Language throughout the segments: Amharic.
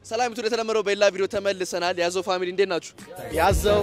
ሰላም ይሁን ለተለመደው በሌላ ቪዲዮ ተመልሰናል ያዘው ፋሚሊ እንዴት ናችሁ ያዘው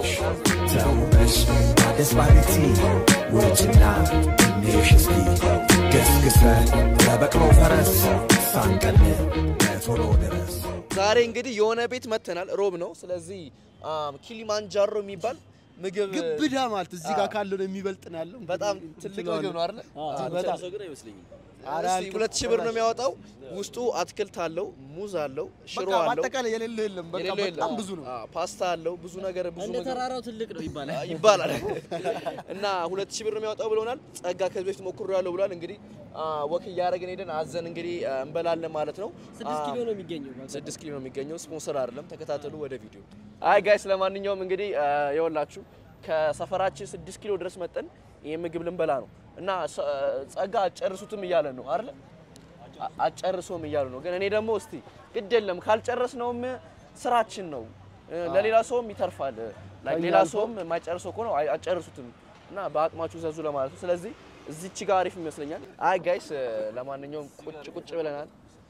Disparity ወጭና ኔሽስቲ ገስግሰ ለበቅሎ ፈረስ ሳንቀል ቶሎ ድረስ ዛሬ እንግዲህ የሆነ ቤት መተናል ሮብ ነው ስለዚህ ኪሊማንጃሮ የሚባል ምግብ ግብዳ ማለት እዚህ ጋር ካለው ነው የሚበልጥ ነው ያለው በጣም ትልቅ ምግብ ነው አይደል በጣም ሰው ግን አይመስልኝም 2000 ብር ነው የሚያወጣው ውስጡ አትክልት አለው ሙዝ አለው ሽሮ አለው በአጠቃላይ የሌለው የለም በቃ በጣም ብዙ ነው ፓስታ አለው ብዙ ነገር ብዙ እንደ ተራራው ትልቅ ነው ይባላል እና 2000 ብር ነው የሚያወጣው ብለውናል ጸጋ ከዚህ በፊት ሞክሮ ያለው ብሏል እንግዲህ ወክ ያረግን ሄደን አዘን እንግዲህ እንበላለን ማለት ነው 6 ኪሎ ነው የሚገኘው 6 ኪሎ ነው የሚገኘው ስፖንሰር አይደለም ተከታተሉ ወደ ቪዲዮ አይ ጋይስ ለማንኛውም እንግዲህ ይወላችሁ ከሰፈራችን 6 ኪሎ ድረስ መጠን ይሄ ምግብ ልንበላ ነው እና ጸጋ አጨርሱትም ይያለ ነው አይደል አጨርሶም ይያሉ ነው ግን እኔ ደግሞ እስቲ ግድ የለም ካልጨረስነውም ስራችን ነው ለሌላ ሰውም ይተርፋል ሌላ ሰውም ማይጨርሰው ከሆነ አጨርሱትም እና በአቅማችሁ ዘዙ ለማለት ነው ስለዚህ እዚች ጋር አሪፍ ይመስለኛል አይ ጋይስ ለማንኛውም ቁጭ ብለናል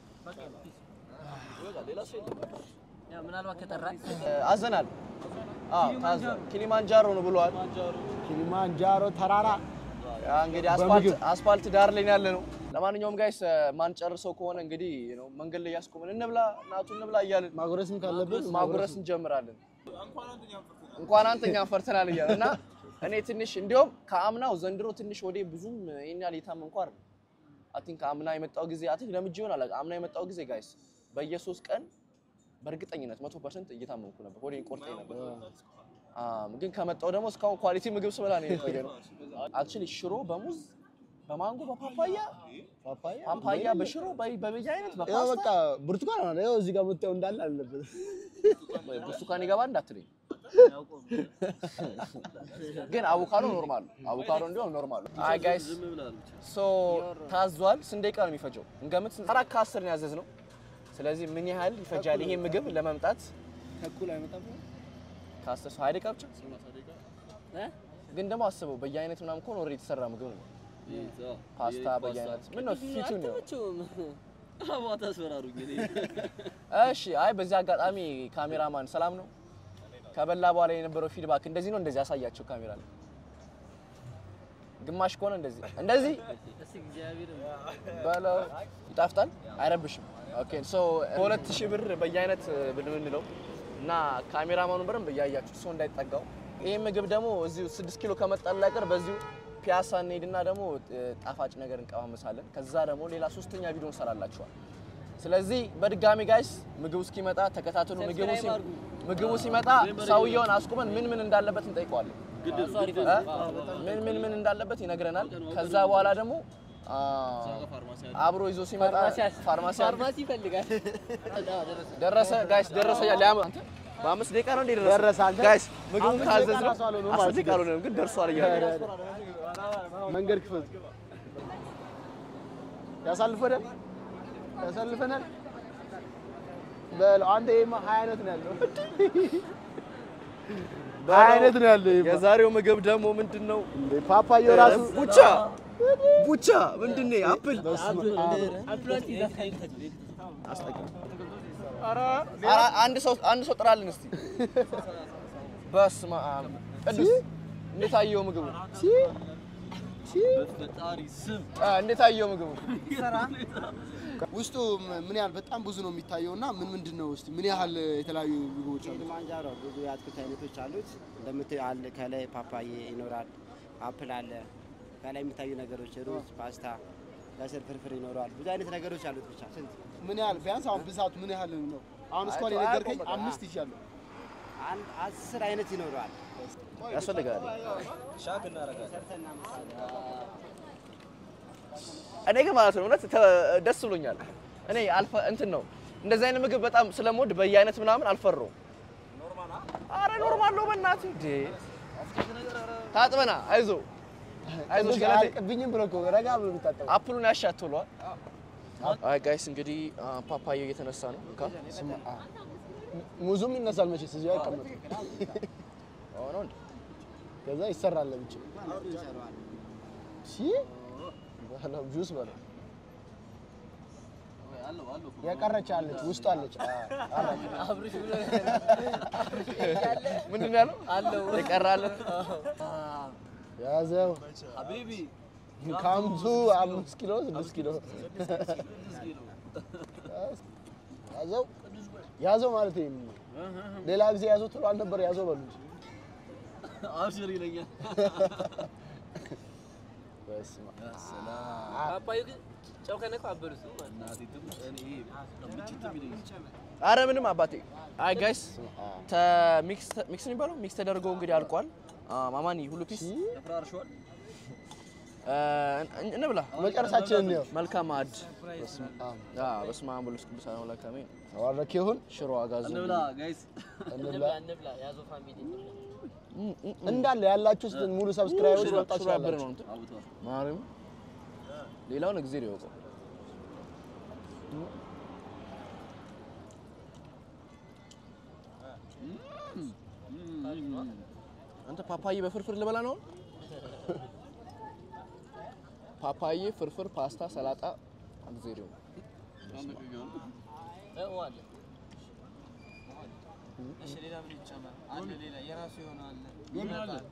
ሌላ ሰው ያ ምናልባት ከተራ አዘናል ታዝ ኪሊማንጃሮ ነው ብሏል ኪሊማንጃሮ ተራራ እንግዲህ አስፋልት ዳር ላይ ያለ ነው ለማንኛውም ጋይስ ማን ጨርሰው ከሆነ እንግዲህ ነው መንገድ ላይ ያስቆመን እንብላ ናቱ እንብላ ይያል ማጉረስም ካለበት ማጉረስ እንጀምራለን እንኳን አንተኛ ፈርተናል ይያልና እኔ ትንሽ እንዲያውም ከአምናው ዘንድሮ ትንሽ ወዴ ብዙም ይኛል የታመንኩ አይደል አቲንክ አምና የመጣው ጊዜ አቲንክ ለምጅ ይሆናል አምና የመጣው ጊዜ ጋይስ በየ3 ቀን በርግጠኝነት 100% እየታመንኩ ነበር ወዴ ቆርጠኝ ነበር ግን ከመጣው ደግሞ እስካሁን ኳሊቲ ምግብ ስበላ ነው የቆየው አክቹሊ ሽሮ በሙዝ በማንጎ በፓፓያ በሽሮ በበየ አይነት በፓስታ ያው በቃ ብርቱካን ነው ያው እዚህ ጋር መጣው እንዳለ አለበት ብርቱካን ይገባ እንዳትለኝ ግን አቮካዶ እንዲያው ኖርማል አይ ጋይስ ሶ ታዟል ስንት ነው የሚፈጀው እንገምት አራት ከ10 ነው ያዘዝነው ስለዚህ ምን ያህል ይፈጃል ይሄ ምግብ ለማምጣት ተኩል አይመጣም ካስተስ 20 ደቂቃ ብቻ ግን ደግሞ አስበው በየአይነት ምናምን ኮን ኦሬዲ ተሰራ ምግብ ነው ፓስታ በየአይነት ምን ነው ፊቱ ነው አባታ አስፈራሩኝ እኔ እሺ አይ በዚህ አጋጣሚ ካሜራማን ሰላም ነው ከበላ በኋላ የነበረው ፊድባክ እንደዚህ ነው እንደዚህ ያሳያቸው ካሜራ ላይ ግማሽ ኮን እንደዚህ እሺ እግዚአብሔር ባለው ይጣፍጣል አይረብሽም ኦኬ ሶ 2000 ብር በየአይነት ብንለው እና ካሜራማኑን በረም በያያችሁ ሰው እንዳይጠጋው ይሄ ምግብ ደግሞ እዚሁ 6 ኪሎ ከመጣን ላቀር በዚሁ ፒያሳ እንሄድና ደግሞ ጣፋጭ ነገር እንቀማመሳለን ከዛ ደግሞ ሌላ ሶስተኛ ቪዲዮ እንሰራላችኋል ስለዚህ በድጋሚ ጋይስ ምግቡ እስኪመጣ ተከታተሉ ምግቡ ሲመጣ ሰውየውን አስቆመን ምን እንዳለበት እንጠይቀዋለን ምን እንዳለበት ይነግረናል ከዛ በኋላ ደግሞ አብሮ ይዞ ሲመጣ ፋርማሲ ይፈልጋል ደረሰ ጋይስ ደረሰ ያለ በ5 ደቂቃ ነው እንደደረሰ ጋይስ ምግቡን ካዘዝነው 10 ደቂቃ ነው ግን ደርሷል ይላል መንገድ ክፈት ያሳልፈናል በለው አንተ ይማ 20 አይነት ነው ያለው 20 አይነት ነው ያለው የዛሬው ምግብ ደግሞ ምንድነው ፓፓዮ ራሱ ቡቻ ምንድነው አፕል አራ አንድ ሰው ጥራልን እስቲ በስመ አብ ቅዱስ እንዴት አየው ምግቡ በፈጣሪ ስም እንዴት አየው ምግቡ ውስጡ ምን ያህል በጣም ብዙ ነው የሚታየውና ምንድነው እስቲ ምን ያህል የተለያዩ ምግቦች አሉ ኪሊማንጃሮ ብዙ የአትክልት አይነቶች አሉት እንደምታያል ከላይ ፓፓዬ ይኖራል አፕል አለ ከላይ የሚታዩ ነገሮች ሩዝ ፓስታ ከስር ፍርፍር ይኖራል ብዙ አይነት ነገሮች አሉት ብቻ ስንት ምን ያህል ቢያንስ አሁን ብዛቱ ምን ያህል ነው አሁን እስኳን የነገርከኝ 5 ይሻለው አንድ 10 አይነት ይኖራል ያስፈልጋል ሻክ እናረጋለን እኔ ግን ማለት ነው እውነት ደስ ብሎኛል እኔ አልፈ እንትን ነው እንደዚህ አይነት ምግብ በጣም ስለምወድ በየአይነት ምናምን አልፈረው ኖርማል ነው በእናትህ እንዴ ታጥበና አይዞሽ ገለቴ አልቀብኝም ብሎ እኮ ረጋ ብሎ የሚታጠው አፕሉን ያሻተውሏል አይ ጋይስ እንግዲህ ፓፓዮ እየተነሳ ነው ሙዙም ይነሳል መቼስ እዚህ አይቀመጥ ነው ከዛ ይሰራል ለብቻ ሲ ባላ ጁስ ባላ የቀረች አለች ውስጥ አለች አብርሽ ብሎ ምንድን ያለው አለው የቀራለ ያዘው ሀቢቢ ካምቱ 5 ኪሎ 6 ኪሎ ያዘው ማለት ነው ሌላ ጊዜ ያዘው ትሎ አልነበር ያዘው በሉት አብሽር ይለኛል በስመ ሰላም አባዬ ጨው ከነካ አበሉት እናቴ ትምሽ እኔ ምችት የሚለኝ አረ ምንም አባቴ አይ ጋይስ ሚክስ ነው የሚባለው ሚክስ ተደርጎ እንግዲህ አልቋል ማማኒ ሁሉ ፒስ ተፈራርሿል እንብላ መጨረሻችን ነው መልካም አድ በስመ አብ ወወልድ ወመንፈስ ቅዱስ አምላክ አሜን ተባረክ ይሁን ሽሮ አጋዙ እንብላ ጋይስ እንብላ ያዘው ፋሚሊ እንዳለ ያላችሁት ሙሉ ሰብስክራይበሮች ወጣችሁ ያብር ነው እንት ማርያም ሌላውን እግዚአብሔር ይወቀው አንተ ፓፓዬ በፍርፍር ልበላ ነው ፓፓዬ ፍርፍር ፓስታ ሰላጣ እግዚአብሔር ዋለ እሺ ሌላ ምን ይጨመር አለ ሌላ የራሱ ይሆናል ይመጣል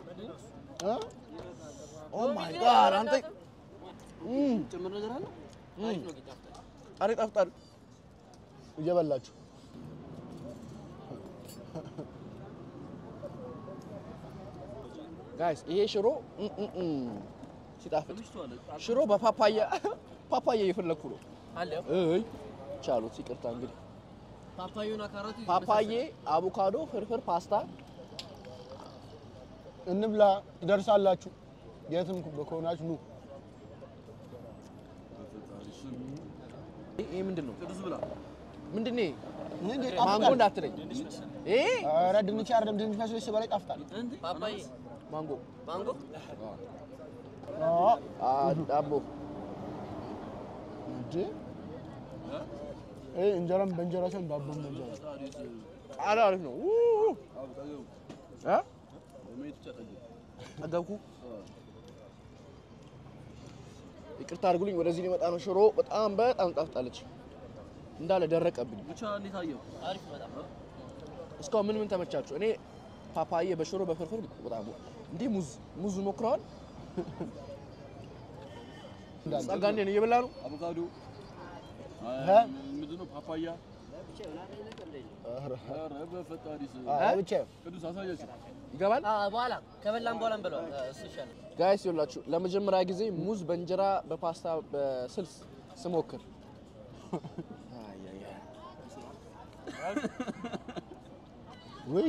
ኦ ማይ ጋድ አንተ ጭምር ነገር አለ አሪፍ ነው ጌታ አሪፍ አፍጣል እየበላችሁ ጋይስ ይሄ ሽሮ ሲጣፍጥ ሽሮ በፓፓያ ፓፓያ እየፈለኩ ነው አለ እይ ቻሉት ይቅርታ እንግዲህ ፓፓዩና ካሮት ፓፓዬ አቮካዶ ፍርፍር ፓስታ እንብላ ትደርሳላችሁ የትም በኮናችሁ ኑ ይሄ ምንድነው ቅዱስ ብላ ምንድነው እንዴ ማንጎ እንዳትለኝ ኧረ ድንች አይደለም ድንች መስሎ ሲበላ ይጣፍጣል ፓፓዬ ማንጎ ማንጎ ዳቦ እንዴ እንጀራም በእንጀራ ሳይሆን ዳቦም በእንጀራ አሪፍ ነው ጠገብኩ ይቅርታ አድርጉልኝ ወደዚህ ሊመጣ ነው ሽሮ በጣም ጣፍጣለች እንዳለ ደረቀብኝ ብቻ እንዴት አየው አሪፍ በጣም እስካሁን ምን ተመቻችሁ እኔ ፓፓዬ በሽሮ በፍርፍር በጣም እንዴ ሙዝ ሞክረዋል ጸጋኔ ነው እየበላ ነው አቮካዶ ምንድነው ፓፓያ ኧረ በፈጣሪስ ብቻ ቅዱስ አሳያችሁ ይገባል በኋላ ከበላን በኋላ እንበለው እሱ ይሻላል ጋይስ ይኸውላችሁ ለመጀመሪያ ጊዜ ሙዝ በእንጀራ በፓስታ በስልስ ስሞክር ወይ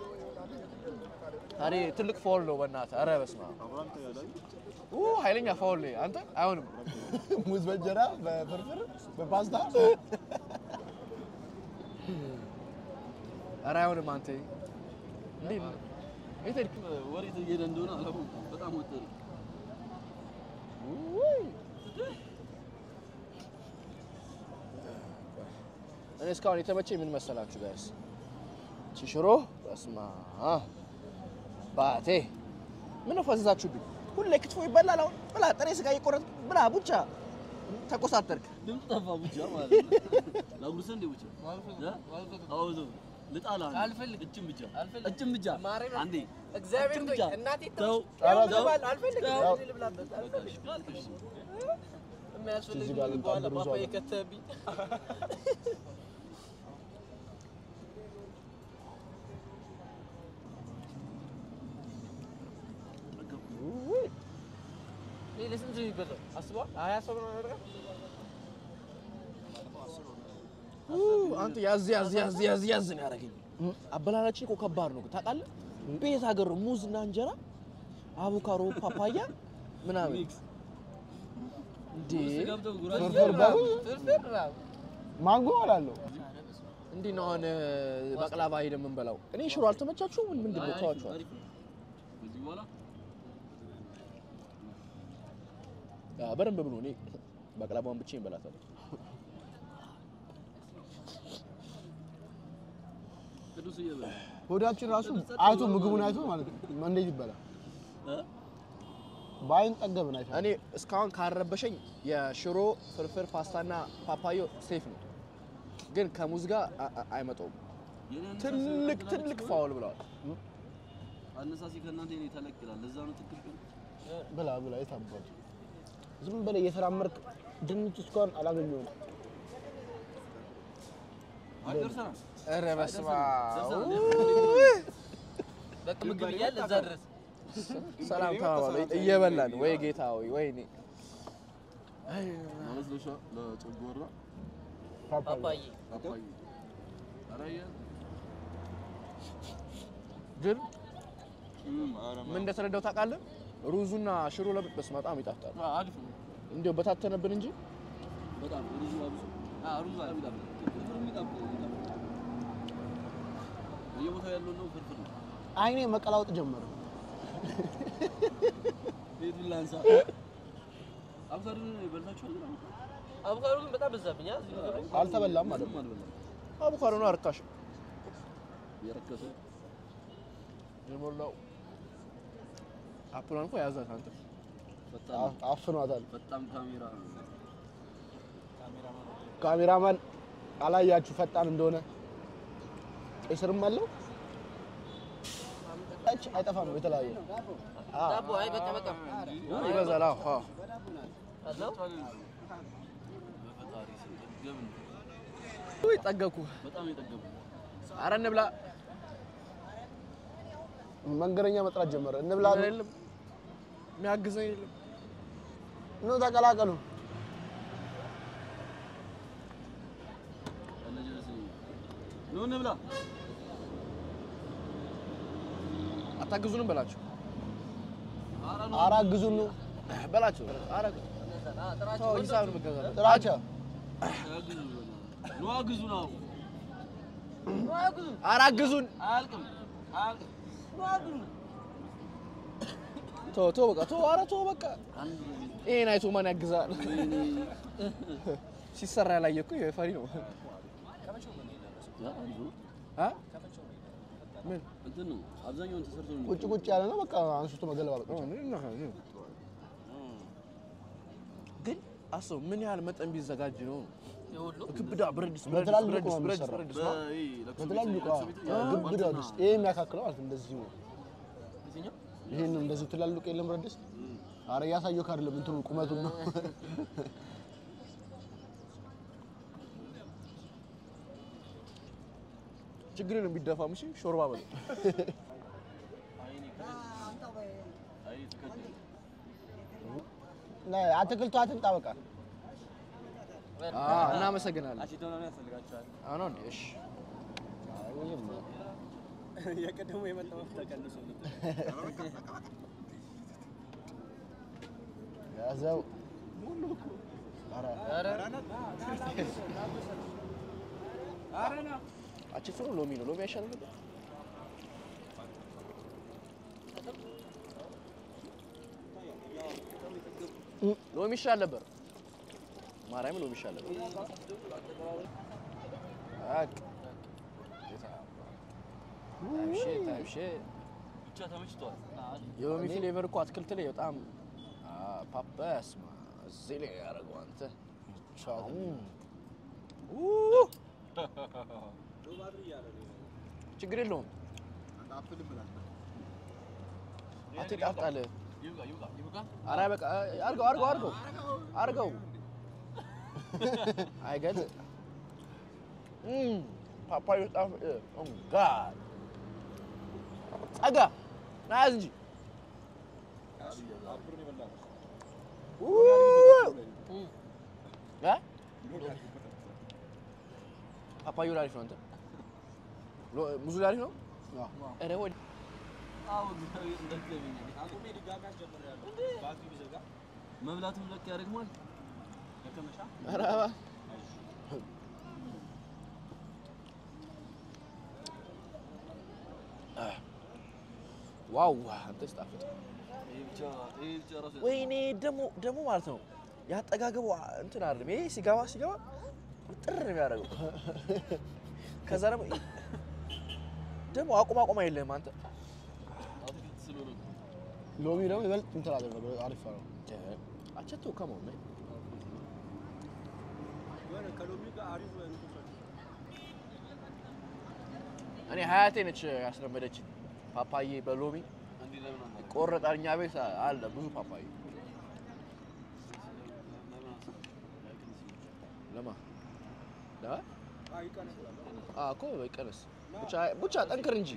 ታዲያ ትልቅ ፋውል ነው በእናትህ ኧረ በስመ አብ ኃይለኛ ፋውል ነው አንተ አይሆንም ሙዝ በእንጀራ በፍርፍር በፓስታ ኧረ አይሆንም አንተ እንዴ እቴ ወሬት እየሄደ እንደሆነ አላውቅም በጣም ወጥቶ እኔ እስካሁን የተመቸኝ ምን መሰላችሁ ጋይስ ሽሮ በስማ ባቴ ምን ፈዘዛችሁብኝ ሁሌ ክትፎ ይበላል አሁን ብላ ጥሬ ስጋ እየቆረጥ ብላ ቡቻ ተቆሳተርክ ድምፅ ጠፋ ቡቻ ማለት ነው ላጉርሰ እንደ ቡቻ አውዞ ልጣላ አልፈልግ እጭም ብቻ አንዴ እግዚአብሔር ብቻ እናቴ ተው አልፈልግ ልብላበት አልፈልግ የሚያስፈልግ በኋላ ፓፓ የከተብኝ ለስንት ይበላል አስበዋል 20 ሰው ነው ያደረገው አንተ ያዝ ነው ያደረገኝ አበላላችን እኮ ከባድ ነው ታውቃለህ ቤት ሀገር ሙዝ እና እንጀራ አቮካዶ ፓፓያ ምናምን እንዴ ማንጎ አላለው እንዴ ነው አሁን ባቅላባ ሄደን የምንበላው እኔ ሽሮ አልተመቻችሁም ምንድነው ተዋችኋል እዚህ በኋላ በደንብ ብሎ እኔ ባቅላባውን ብቻዬን በላታለሁ ቅዱስ ይበላ ሆዳችን ራሱ አይቶ ምግቡን አይቶ ማለት ነው እንዴት ይበላል ባይን ጠገብን አይታ እኔ እስካሁን ካረበሸኝ የሽሮ ፍርፍር ፓስታና ፓፓዮ ሴፍ ነው ግን ከሙዝ ጋር አይመጣውም ትልቅ ፋውል ብለዋል አነሳሲ ከእናንተ እኔ ተለቅላል ለዛ ነው ትክክል ብላ የታባቱ ዝም ብለ እየተራመርክ ድንች እስካሁን አላገኘሁም አደርሰና ኧረ በስመ አብ በቃ ምግብ እያለ እዛ ድረስ ሰላም ተባባሉ እየበላን ወይ ጌታ ወይ ወይኔ አይ ማለት ነው ለጨጓራ ፓፓዬ አራያ ግን ምን እንደተረዳው ታውቃለህ ሩዙና ሽሮ ለብስ በጣም ይጣፍጣል አሪፍ ነው እንዴው በታተነብን እንጂ በጣም ሩዙ አብዙ ሩዙ አሪፍ ነው ፍርፍር የሚጣፍጥ የቦታው ያለው ነው ፍርፍር ነው አይኔ መቀላወጥ ጀመረ ቤት ላንሳ አብዛኛው በልታችሁ አቮካዶ ግን በጣም በዛብኛ እዚህ ነገር አልተበላም ማለት አቮካዶ ነው አርካሽ የረከሰ የሞላው አፕሏን እኮ ያዛት አንተ በጣም አፍኗታል በጣም ካሜራማን አላያችሁ ፈጣን እንደሆነ እስርም አለው እቺ አይጠፋም የተለያየ ዳቦ አይ በቃ ይበዛል አዎ አለው በፈጣሪ ሲገብ ወይ ጠገኩ በጣም ይጠገቡ ኧረ እንብላ መንገረኛ መጥራት ጀመረ እንብላ አይደለም የሚያግዘኝ የለም ነው ተቀላቀሉ ነው እንብላ አታግዙንም በላችሁ አራግዙን ነው በላችሁ አራግ ተው ሂሳብ ነው መገዛት ጥራቻ ነው አግዙ ነው አራግዙን አልቅም ተው በቃ ተው ኧረ ተው በቃ ይሄን አይቶ ማን ያግዛል ሲሰራ ያላየ እኮ የፈሪ ነው አ ምን እንትን ነው አብዛኛውን ተሰርቶ ነው ቁጭ ያለ ነው በቃ አንስቶ መገለባበጥ ግን አሰው ምን ያህል መጠን ቢዘጋጅ ነው ክብዳ ብረድስ በትላልቁ ግብዳ ድስት ይሄ የሚያካክለው ማለት እንደዚህ ነው ይሄን እንደዚህ ትላልቁ የለም ብረድስ አረ ያሳየው ካርለም እንትኑ ቁመቱን ነው ችግርን ቢደፋም እሺ ሾርባ በል ላይ አትክልቱ አትንጣ በቃ እናመሰግናለን አሲዶ ነው ያስፈልጋቸዋል አዎ ነው እሺ የቀደሙ የመጣው ተቀንሶ ያዘው አረና አቺ ሎሚ ነው ሎሚ አይሻልም ሎሚ ይሻል ነበር ማርያም ሎሚ ይሻል ነበር ታይሽ ብቻ ተመችቷል የሎሚ ፍሌቨር እኮ አትክልት ላይ በጣም ፓፓስ እዚህ ላይ ያደረገው አንተ ችግር የለውም አትጣጣለ ኧረ በቃ አርገው አይገል ፓፓዩ ጣፍ ጋድ ጸጋ ናያዝ እንጂ ፓፓዩ ላሪፍ ነው አንተ ሙዙ ላሪፍ ነው ኧረ ወይ መብላቱን ለቅ ያደርግማል ኧረ ዋው አንተ ስጣፍጥ ወይኔ ደሞ ማለት ነው ያጠጋገቡ እንትን አይደለም ይሄ ሲገባ ጥር ነው የሚያደርገው ከዛ ደግሞ አቁማ የለም አንተ ሎሚ ደግሞ ይበልጥ እንትን አደረገው አሪፍ ነው አቸቶ ከመሆን ነው እኔ ሀያቴ ነች ያስለመደች ፓፓዬ በሎሚ ቆረጣል እኛ ቤት አለ ብዙ ፓፓዬ ለማ ዳ እኮ ይቀነስ ብቻ ጠንክር እንጂ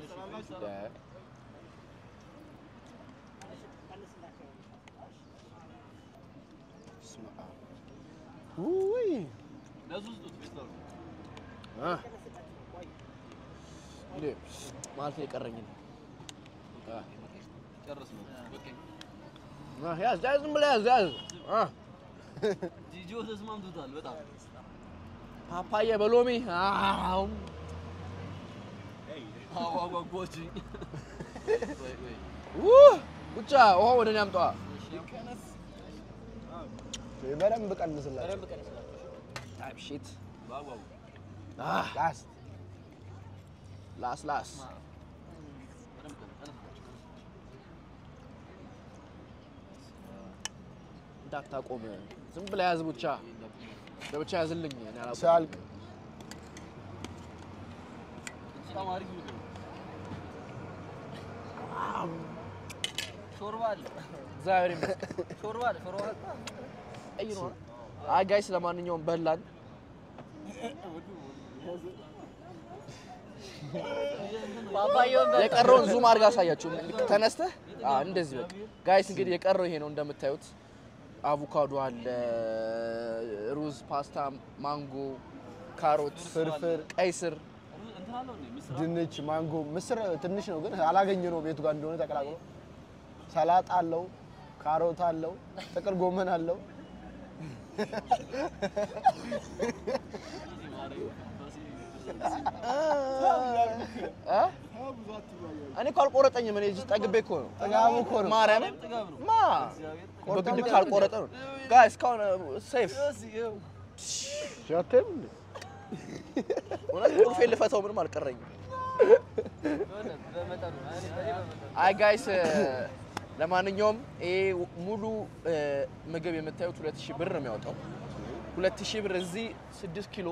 ውይ እንዴ ማለት የቀረኝ ነው ጨርስ ነው ያዝ ዝም ብለህ ያዝ ጂጆ ተስማምቶታል በጣም ፓፓዬ በሎሚ ጎጂ ብቻ ውሃ ወደ እኔ አምጣዋ በደንብ ቀንስላችሁ ሽት ባባው ላስ እንዳታቆም ዝም ብለህ ያዝ ብቻ ለብቻ ያዝልኝ እኔ አላውቅም ሲያልቅ በጣም አሪፍ ነው ሾርባ አለ እግዚአብሔር ይመስገን ሾርባ አለ አይ ነው አይ ጋይስ ለማንኛውም በላን የቀረውን ዙም አድርጋ አሳያችሁ ተነስተህ እንደዚህ በቃ ጋይስ እንግዲህ የቀረው ይሄ ነው እንደምታዩት አቮካዶ አለ ሩዝ ፓስታ ማንጎ ካሮት ፍርፍር ቀይ ስር ድንች ማንጎ ምስር ትንሽ ነው ግን አላገኘነው ቤቱ ጋር እንደሆነ ተቀላቅሎ ሰላጣ አለው ካሮት አለው ጥቅል ጎመን አለው እኔ ካልቆረጠኝ ምን እዚህ ጠግቤ እኮ ነው ጥጋቡ እኮ ነው ማርያም ማ በግድ ካልቆረጠ ነው ጋይስ ካውን ሴፍ ሻተም ወላሂ ቁልፌ ልፈታው ምንም አልቀረኝም አይ ጋይስ ለማንኛውም ይሄ ሙሉ ምግብ የምታዩት 2000 ብር ነው የሚያወጣው 2000 ብር እዚህ 6 ኪሎ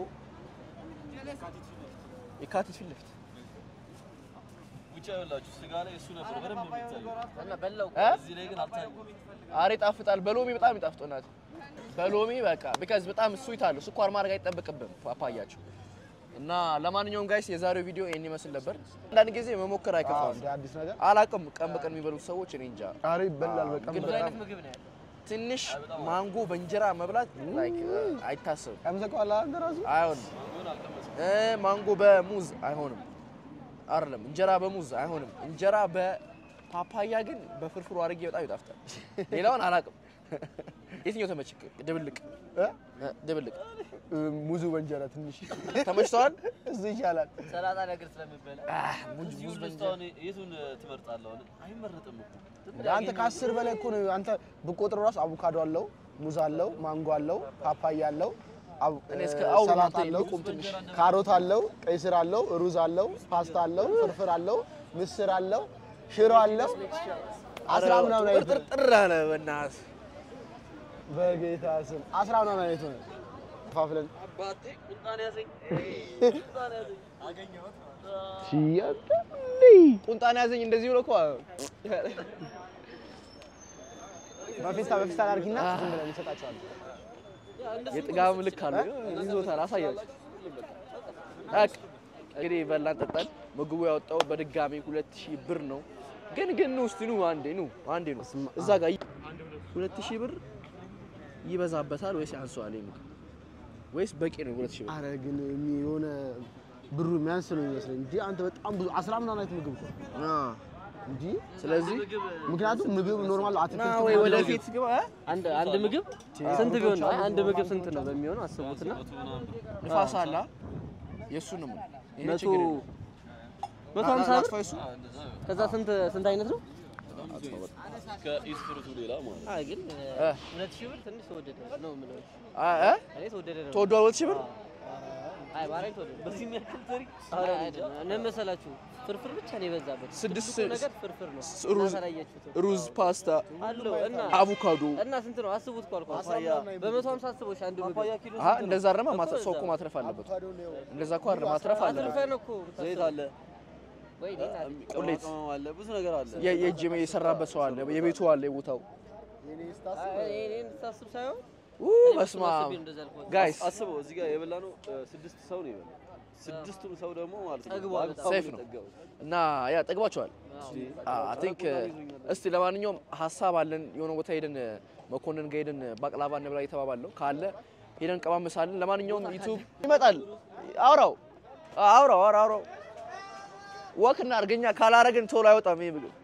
የካቲት ፊት ለፊት ብቻ ያላችሁ ስጋ ላይ እሱ ነበር በደንብ የሚታየው እና በላው እዚህ ላይ ግን አልታየም አሬ ጣፍጣል በሎሚ በጣም ይጣፍጦናል በሎሚ በቃ ቢካዝ በጣም ስዊት አለው ስኳር ማድረግ አይጠበቅብም ፓፓያችሁ እና ለማንኛውም ጋይስ የዛሬው ቪዲዮ ይሄን ይመስል ነበር አንዳንድ ጊዜ መሞከር አይከፋም አዲስ ነገር አላቅም ቀን በቀን የሚበሉ ሰዎች እኔ እንጃ አሬ ይበላል በቃ ግን በጣም ምግብ ነው ያለው ትንሽ ማንጎ በእንጀራ መብላት ላይክ አይታሰብም ከምዘቀዋላ እንደራሱ አይሆንም ማንጎ በሙዝ አይሆንም አይደለም እንጀራ በሙዝ አይሆንም እንጀራ በፓፓያ ግን በፍርፍሩ አድርጌ በጣም ይጣፍጣል ሌላውን አላቅም የትኛው ተመችክ ድብልቅ ሙዙ በእንጀራ ትንሽ ተመችቷል እሱ ይሻላል ሰላጣ ነገር ስለምበላ ሙዝ በእንጀራ የቱን ትመርጣለህ አይመረጥም እኮ አንተ ከ10 በላይ እኮ ነው አንተ ብቆጥር ራስ አቮካዶ አለው ሙዝ አለው ማንጎ አለው ፓፓያ አለው እኔ እስከ አሁን ሰላጣ አለው ካሮት አለው ቀይ ስር አለው ሩዝ አለው ፓስታ አለው ፍርፍር አለው ምስር አለው ሽሮ አለው 10 ምናምን አይነት ጥርጥር አለ በእናትህ በጌታ ስም 10 ምናምን አይነት ነው ፋፍለን አባቴ ቁንጣን ያዘኝ አገኘሁት ሲያጠልይ ቁንጣን ያዘኝ እንደዚህ ብሎ እኮ በፊስታ አድርጊና ዝም ብለን እንሰጣቸዋለን የጥጋብ ልክ አለ ይዞታል አሳያችሁ ታክ እንግዲህ በላን ጠጣን ምግቡ ያወጣው በድጋሚ 2000 ብር ነው ግን ነው እስቲ ነው አንዴ ነው እዛ ጋር 2000 ብር ይበዛበታል ወይስ ያንሰዋል ይምክ ወይስ በቂ ነው 2000 ብር አረ ግን የሆነ ብሩ የሚያንስ ነው ይመስለኝ እንጂ አንተ በጣም ብዙ 10 ምናምን አይነት ምግብ እኮ እንጂ ስለዚህ ምክንያቱም ምግብ ኖርማል አትክልት ወይ ወደፊት ግባ አንድ ምግብ ስንት ቢሆን ነው አንድ ምግብ ስንት ነው በሚሆነው አስቡትና ንፋስ አለ የሱንም ይሄ ችግር ነው 150 ብር ከዛ ስንት አይነት ነው ከኢስፕሩቱ ሌላ ማለት አይ ግን 2000 ብር ትንሽ ተወደደ ነው የምለው እኔ ተወደደ ነው ተወደደ 2000 ብር አይ ባረንቶ በዚህ የሚያክል ትሪ እነ መሰላችሁ ፍርፍር ብቻ ነው የበዛበት። ስድስት ነገር ፍርፍር ነው። ሩዝ፣ ፓስታ አለው እና አቮካዶ እና ስንት ነው አስቡት። ቋልቋል በ150 አስቦሽ አንዱ ምግብ እንደዛ አረማ ሰው እኮ ማትረፍ አለበት። እንደዛ እኮ አረማ ማትረፍ አለበት። አትርፈን እኮ ዘይት አለ ወይ ቁሌት አለ ብዙ ነገር አለ። የእጅ የሰራበት ሰው አለ፣ የቤቱ አለ፣ የቦታው እኔን ታስብ ሳይሆን በስማ ጋይስ አስበው እዚህ ጋር የበላነው 6 ሰው ነው የበላው። 6ቱም ሰው ደግሞ ማለት ነው ሴፍ ነው እና ያ ጠግባቸዋል። አይ ቲንክ እስቲ ለማንኛውም ሐሳብ አለን የሆነ ቦታ ሄደን መኮንን ጋር ሄደን ባቅላባ እንብላ እየተባባለው ካለ ሄደን ቀማመሳለን። ለማንኛውም ዩቲዩብ ይመጣል። አውራው ወክና አርገኛ ካላረግን ቶሎ አይወጣም ይሄ ምግብ።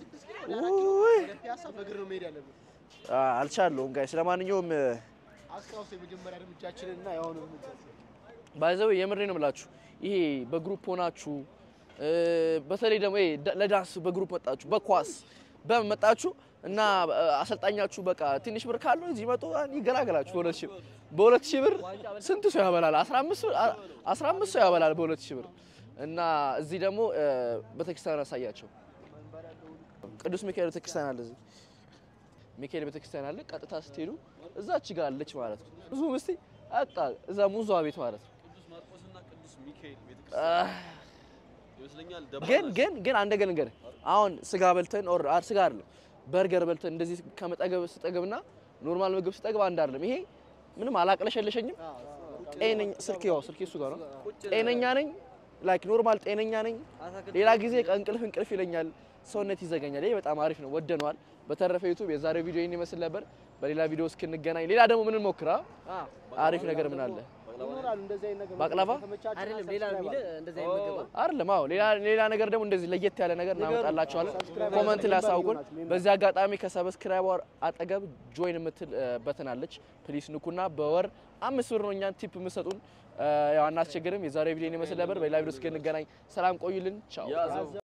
አልቻለሁም ጋይስ። ለማንኛውም አስታውስ የመጀመሪያ እርምጃችንና ያው ነው ባይዘው የምሬ ነው የምላችሁ። ይሄ በግሩፕ ሆናችሁ በተለይ ደግሞ ለዳንስ በግሩፕ መጣችሁ በኳስ በመጣችሁ እና አሰልጣኛችሁ በቃ ትንሽ ብር ካለው እዚህ መጥቶ ይገላገላችሁ። በ2000 ብር ስንት ሰው ያበላል? 15 ሰው ያበላል በ2000 ብር። እና እዚህ ደግሞ ቤተክርስቲያን አሳያቸው። ቅዱስ ሚካኤል ቤተክርስቲያን አለ እዚህ ሚካኤል ቤተክርስቲያን አለ። ቀጥታ ስትሄዱ እዛች ጋር አለች ማለት ነው። ብዙ ምስቲ አቃ እዛ ሙዟ ቤት ማለት ነው። ቅዱስ ማርቆስና ቅዱስ ሚካኤል ቤተክርስቲያን ይመስለኛል። ግን አንድ ነገር አሁን ስጋ በልተን ኦር ስጋ አይደለም በርገር በልተን እንደዚህ ከመጠገብ ስጠገብና ኖርማል ምግብ ስጠገብ አንድ አይደለም። ይሄ ምንም አላቀለሸለሸኝም። ጤነኛ ስልኬ እሱ ጋር ነው። ጤነኛ ነኝ ላይክ ኖርማል ጤነኛ ነኝ። ሌላ ጊዜ እንቅልፍ ይለኛል፣ ሰውነት ይዘጋኛል። ይሄ በጣም አሪፍ ነው፣ ወደነዋል። በተረፈ ዩቲዩብ የዛሬው ቪዲዮ ይሄን ይመስል ነበር። በሌላ ቪዲዮ እስክንገናኝ ሌላ ደግሞ ምን እንሞክራ አሪፍ ነገር ምን አለ ባቅላባ አይደለም ሌላ ሚለ እንደዚህ አይመገባ አይደለም። አዎ ሌላ ነገር ደግሞ እንደዚህ ለየት ያለ ነገር እናመጣላችኋለን። ኮሜንት ላይ አሳውቁን። በዚህ አጋጣሚ ከሰብስክራይበር አጠገብ ጆይን የምትል በተን አለች። ፕሊስ ንኩና በወር 5 ብር ነው እኛን ቲፕ የምትሰጡን። ያው አናስቸግርም። የዛሬው ቪዲዮ ይመስል ነበር። በሌላ ቪዲዮ እስክንገናኝ ሰላም ቆዩልን። ቻው።